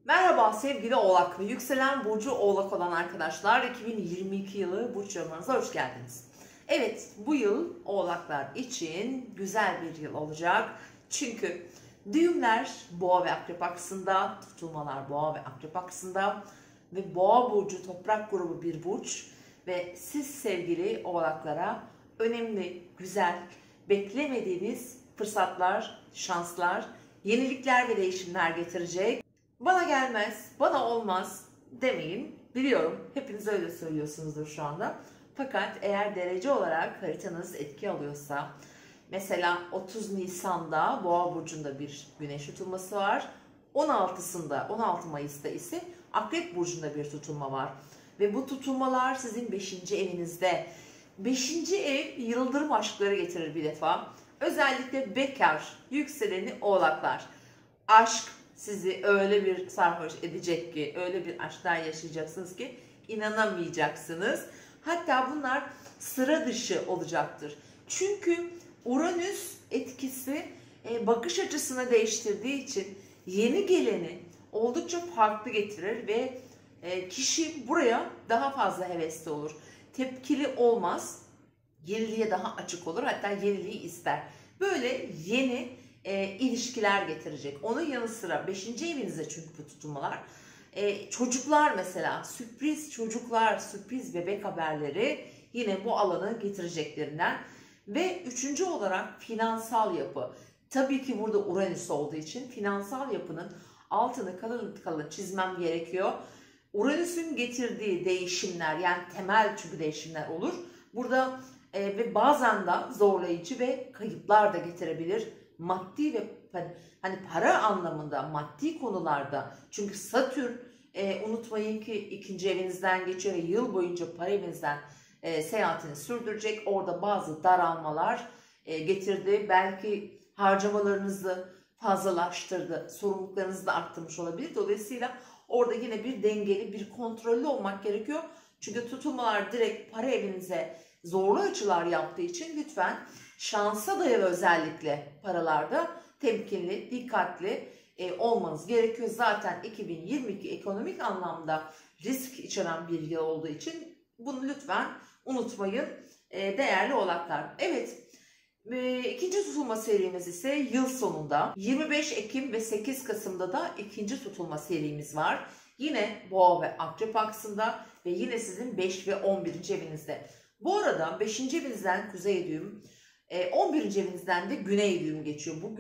Merhaba sevgili Oğlak ve yükselen burcu Oğlak olan arkadaşlar, 2022 yılı burç yorumlarınıza hoş geldiniz. Evet, bu yıl Oğlaklar için güzel bir yıl olacak. Çünkü düğümler Boğa ve Akrep aksında, tutulmalar Boğa ve Akrep aksında ve Boğa burcu toprak grubu bir burç ve siz sevgili Oğlaklara önemli, güzel, beklemediğiniz fırsatlar, şanslar, yenilikler ve değişimler getirecek. Bana gelmez, bana olmaz demeyin. Biliyorum, hepiniz öyle söylüyorsunuzdur şu anda. Fakat eğer derece olarak haritanız etki alıyorsa, mesela 30 Nisan'da Boğa burcunda bir güneş tutulması var. 16 Mayıs'ta ise Akrep burcunda bir tutulma var. Ve bu tutulmalar sizin 5. evinizde. 5. ev yıldırım aşkları getirir bir defa. Özellikle bekar, yükseleni Oğlaklar. Aşk sizi öyle bir sarhoş edecek ki, öyle bir aşklar yaşayacaksınız ki inanamayacaksınız. Hatta bunlar sıra dışı olacaktır. Çünkü Uranüs etkisi bakış açısını değiştirdiği için yeni geleni oldukça farklı getirir ve kişi buraya daha fazla hevesli olur. Tepkili olmaz, yeniliğe daha açık olur, hatta yeniliği ister. Böyle yeni ilişkiler getirecek. Onun yanı sıra 5. evinizde çünkü bu tutulmalar. Çocuklar mesela, sürpriz çocuklar, sürpriz bebek haberleri yine bu alanı getireceklerinden. Ve 3. olarak finansal yapı. Tabii ki burada Uranüs olduğu için finansal yapının altını kalın kalın çizmem gerekiyor. Uranüs'ün getirdiği değişimler, yani temel çünkü değişimler olur. Burada ve bazen de zorlayıcı ve kayıplar da getirebilir. Maddi ve hani para anlamında, maddi konularda. Çünkü Satürn unutmayın ki 2. evinizden geçiyor ve yıl boyunca para evinizden seyahatini sürdürecek. Orada bazı daralmalar getirdi. Belki harcamalarınızı fazlalaştırdı. Sorumluluklarınızı da arttırmış olabilir. Dolayısıyla orada yine bir dengeli, bir kontrollü olmak gerekiyor. Çünkü tutulmalar direkt para evinize zorlu açılar yaptığı için lütfen şansa dayalı özellikle paralarda temkinli, dikkatli olmanız gerekiyor. Zaten 2022 ekonomik anlamda risk içeren bir yıl olduğu için bunu lütfen unutmayın değerli oğlaklar. Evet, ikinci tutulma serimiz ise yıl sonunda 25 Ekim ve 8 Kasım'da da ikinci tutulma serimiz var. Yine Boğa ve Akrep aksında ve yine sizin 5 ve 11. evinizde. Bu arada 5. evinizden kuzey düğüm, 11. evinizden de güney düğüm geçiyor. Bu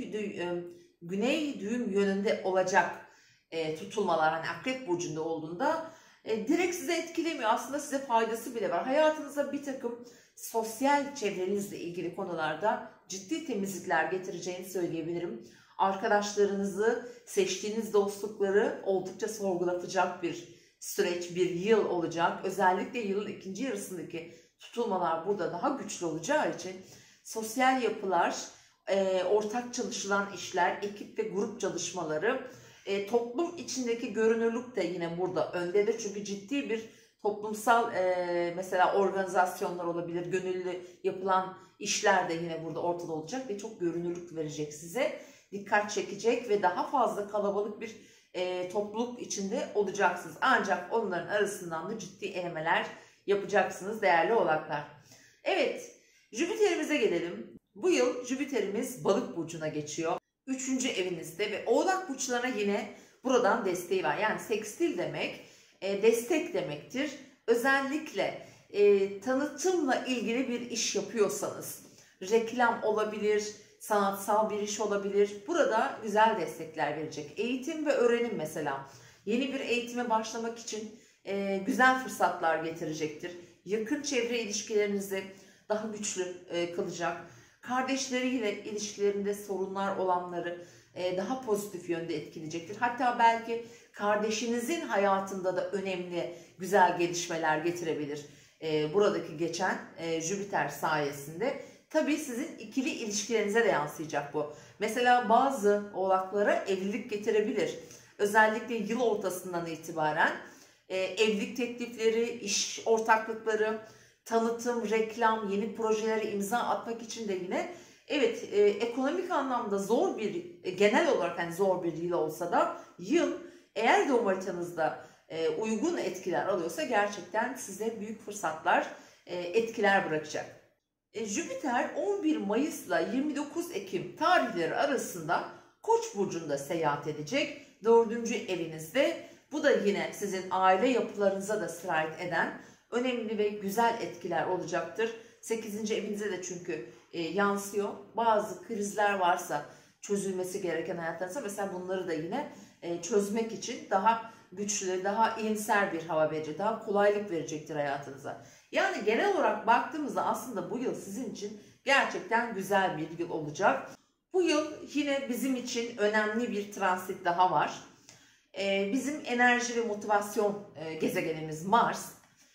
güney düğüm yönünde olacak tutulmalar, hani Akrep burcunda olduğunda direkt size etkilemiyor. Aslında size faydası bile var. Hayatınıza bir takım sosyal çevrenizle ilgili konularda ciddi temizlikler getireceğini söyleyebilirim. Arkadaşlarınızı, seçtiğiniz dostlukları oldukça sorgulatacak bir süreç, bir yıl olacak. Özellikle yılın ikinci yarısındaki tutulmalar burada daha güçlü olacağı için sosyal yapılar, ortak çalışılan işler, ekip ve grup çalışmaları, toplum içindeki görünürlük de yine burada öndedir. Çünkü ciddi bir toplumsal mesela organizasyonlar olabilir, gönüllü yapılan işler de yine burada ortada olacak ve çok görünürlük verecek size. Dikkat çekecek ve daha fazla kalabalık bir topluluk içinde olacaksınız. Ancak onların arasından da ciddi elemeler yapacaksınız değerli oğlaklar. Evet, Jüpiter'imize gelelim. Bu yıl Jüpiter'imiz Balık burcuna geçiyor. 3. evinizde ve Oğlak burçlarına yine buradan desteği var. Yani sekstil demek destek demektir. Özellikle tanıtımla ilgili bir iş yapıyorsanız, reklam olabilir, sanatsal bir iş olabilir. Burada güzel destekler verecek. Eğitim ve öğrenim mesela. Yeni bir eğitime başlamak için güzel fırsatlar getirecektir. Yakın çevre ilişkilerinizi daha güçlü kılacak. Kardeşleriyle ilişkilerinde sorunlar olanları daha pozitif yönde etkileyecektir. Hatta belki kardeşinizin hayatında da önemli, güzel gelişmeler getirebilir. Buradaki geçen Jüpiter sayesinde. Tabii sizin ikili ilişkilerinize de yansıyacak bu. Mesela bazı oğlaklara evlilik getirebilir. Özellikle yıl ortasından itibaren evlilik teklifleri, iş ortaklıkları, tanıtım, reklam, yeni projelere imza atmak için de yine evet ekonomik anlamda zor bir, genel olarak hani zor bir yıl olsa da yıl Eğer doğum haritanızda uygun etkiler alıyorsa gerçekten size büyük fırsatlar, etkiler bırakacak. Jüpiter 11 Mayıs'la 29 Ekim tarihleri arasında Koç burcunda seyahat edecek. 4. evinizde. Bu da yine sizin aile yapılarınıza da sirayet eden önemli ve güzel etkiler olacaktır. 8. evinize de çünkü yansıyor. Bazı krizler varsa çözülmesi gereken hayatlarınızda mesela bunları da yine çözmek için daha güçlü, daha iyimser bir hava verecek, daha kolaylık verecektir hayatınıza. Yani genel olarak baktığımızda aslında bu yıl sizin için gerçekten güzel bir yıl olacak. Bu yıl yine bizim için önemli bir transit daha var. Bizim enerji ve motivasyon gezegenimiz Mars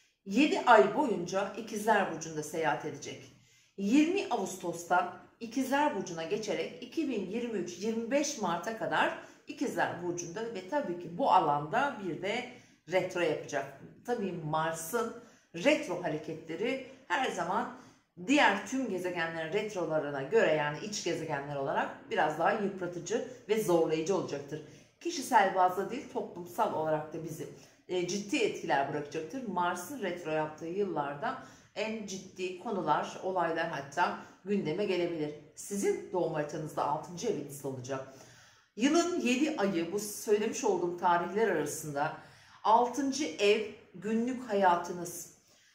7 ay boyunca İkizler Burcu'nda seyahat edecek. 20 Ağustos'ta İkizler Burcu'na geçerek 2023-25 Mart'a kadar İkizler Burcu'nda ve tabii ki bu alanda bir de retro yapacak. Tabii Mars'ın retro hareketleri her zaman diğer tüm gezegenlerin retrolarına göre, yani iç gezegenler olarak biraz daha yıpratıcı ve zorlayıcı olacaktır. Kişisel bazda değil, toplumsal olarak da bizi ciddi etkiler bırakacaktır. Mars'ın retro yaptığı yıllarda en ciddi konular, olaylar hatta gündeme gelebilir. Sizin doğum haritanızda 6. evinizde olacak. Yılın 7 ayı bu söylemiş olduğum tarihler arasında 6. ev günlük hayatınız,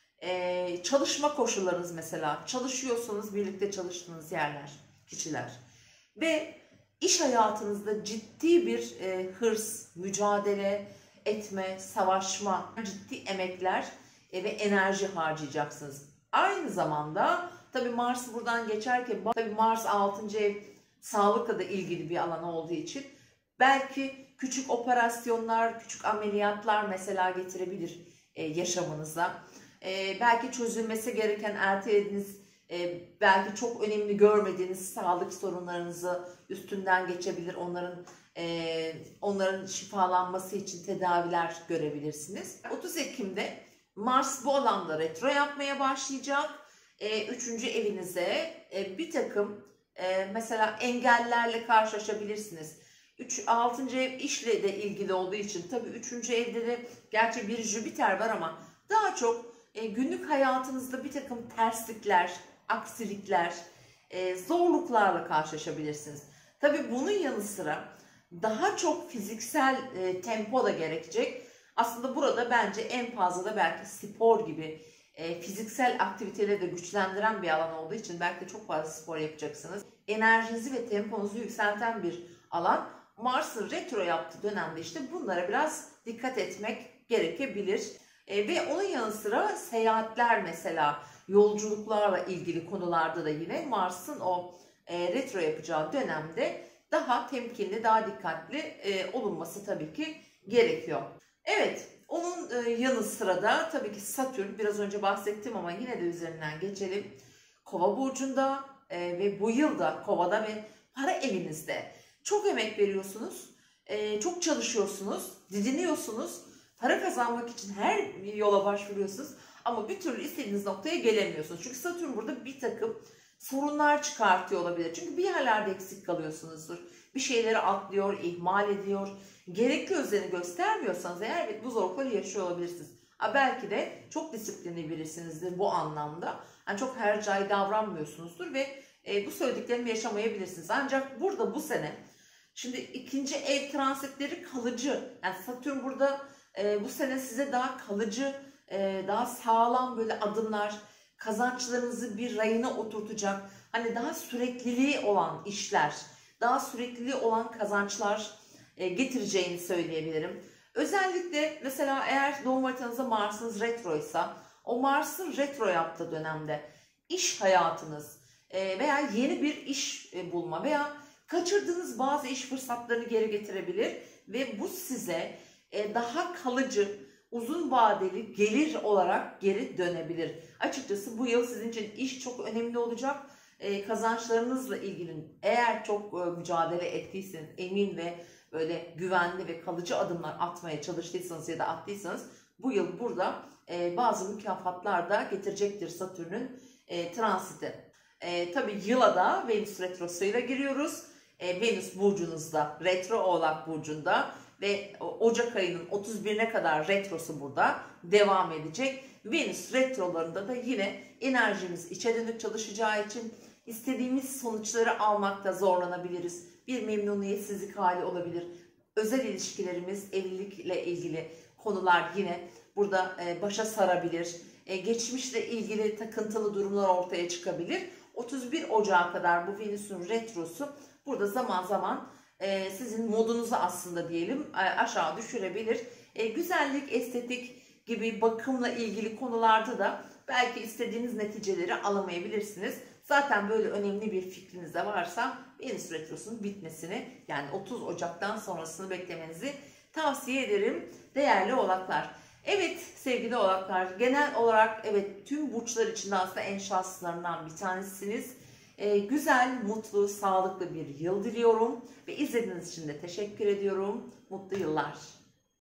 çalışma koşullarınız, mesela çalışıyorsanız birlikte çalıştığınız yerler, kişiler ve iş hayatınızda ciddi bir hırs, mücadele etme, savaşma, ciddi emekler ve enerji harcayacaksınız. Aynı zamanda tabii Mars buradan geçerken, tabii Mars 6. ev sağlıkla da ilgili bir alan olduğu için belki küçük operasyonlar, küçük ameliyatlar mesela getirebilir yaşamınıza. Belki çözülmesi gereken ertelediğiniz, belki çok önemli görmediğiniz sağlık sorunlarınızı üstünden geçebilir. Onların şifalanması için tedaviler görebilirsiniz. 30 Ekim'de Mars bu alanda retro yapmaya başlayacak. 3. evinize bir takım mesela engellerle karşılaşabilirsiniz. 6. ev işle de ilgili olduğu için tabii 3. evde de gerçi bir Jüpiter var ama daha çok günlük hayatınızda bir takım terslikler, aksilikler, zorluklarla karşılaşabilirsiniz. Tabii bunun yanı sıra daha çok fiziksel tempo da gerekecek. Aslında burada bence en fazla da belki spor gibi fiziksel aktiviteleri de güçlendiren bir alan olduğu için belki de çok fazla spor yapacaksınız. Enerjinizi ve temponuzu yükselten bir alan. Mars'ın retro yaptığı dönemde işte bunlara biraz dikkat etmek gerekebilir. Ve onun yanı sıra seyahatler, mesela yolculuklarla ilgili konularda da yine Mars'ın o retro yapacağı dönemde daha temkinli, daha dikkatli olunması tabii ki gerekiyor. Evet, onun yanı sıra da tabii ki Satürn, biraz önce bahsettim ama yine de üzerinden geçelim. Kova burcunda ve bu yılda Kova'da ve para evinizde çok emek veriyorsunuz, çok çalışıyorsunuz, didiniyorsunuz, para kazanmak için her yola başvuruyorsunuz ama bir türlü istediğiniz noktaya gelemiyorsunuz. Çünkü Satürn burada bir takım sorunlar çıkartıyor olabilir. Çünkü bir yerlerde eksik kalıyorsunuzdur. Bir şeyleri atlıyor, ihmal ediyor. Gerekli özeni göstermiyorsanız eğer bu zorlukları yaşıyor olabilirsiniz. Belki de çok disiplinli birisinizdir bu anlamda. Yani çok hercai davranmıyorsunuzdur ve bu söylediklerimi yaşamayabilirsiniz. Ancak burada bu sene şimdi 2. ev transitleri kalıcı. Yani Satürn burada bu sene size daha kalıcı, daha sağlam böyle adımlar, kazançlarınızı bir rayına oturtacak, hani daha sürekliliği olan işler, daha sürekliliği olan kazançlar getireceğini söyleyebilirim. Özellikle mesela eğer doğum haritanızda Mars'ınız retroysa, o Mars'ın retro yaptığı dönemde iş hayatınız veya yeni bir iş bulma veya kaçırdığınız bazı iş fırsatlarını geri getirebilir ve bu size daha kalıcı, uzun vadeli gelir olarak geri dönebilir. Açıkçası bu yıl sizin için iş çok önemli olacak. Kazançlarınızla ilgili eğer çok mücadele ettiyseniz, emin ve böyle güvenli ve kalıcı adımlar atmaya çalıştıysanız ya da attıysanız bu yıl burada bazı mükafatlar da getirecektir Satürn'ün transiti. Tabii yıla da Venüs retrosuyla giriyoruz. Venüs burcunuzda, retro Oğlak burcunda ve Ocak ayının 31'ine kadar retrosu burada devam edecek. Venüs retrolarında da yine enerjimiz içe dönük çalışacağı için istediğimiz sonuçları almakta zorlanabiliriz. Bir memnuniyetsizlik hali olabilir. Özel ilişkilerimiz, evlilikle ilgili konular yine burada başa sarabilir. Geçmişle ilgili takıntılı durumlar ortaya çıkabilir. 31 Ocak'a kadar bu Venüs'ün retrosu burada zaman zaman sizin modunuzu aslında diyelim aşağı düşürebilir. Güzellik, estetik gibi bakımla ilgili konularda da belki istediğiniz neticeleri alamayabilirsiniz. Zaten böyle önemli bir fikriniz de varsa Venüs retrosunun bitmesini, yani 30 Ocak'tan sonrasını beklemenizi tavsiye ederim değerli oğlaklar. Evet sevgili oğlaklar, genel olarak evet tüm burçlar içinde aslında en şanslılarından bir tanesiniz. Güzel, mutlu, sağlıklı bir yıl diliyorum ve izlediğiniz için de teşekkür ediyorum. Mutlu yıllar.